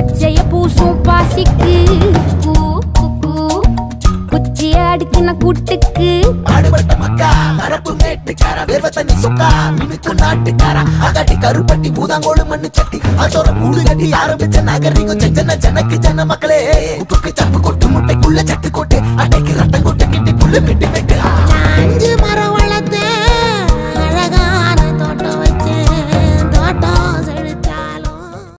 பச்சைய பூசும் பாசிக்கு குச்சி அடுக்குன கூட்டுக்கு ஆடுபட்ட மக்கா மரப்பு மேட்டுக்கார வேர்வ தண்ணி சொக்கா மினுக்கு நாட்டுக்கார அகாட்டி கருப்பட்டி பூதாங்கோடு மண்ணு சட்டி அதோட கூடு கட்டி ஆரம்பிச்ச நாகரிகம் செஞ்சன ஜனக்கு ஜன மக்களே உப்புக்கு சப்பு கொட்டு முட்டைக்குள்ள சட்டு கொட்டு அன்னைக்கு ரத்தம் கொட்டு கிட்டி புல்லு வெட்டி வெட்டு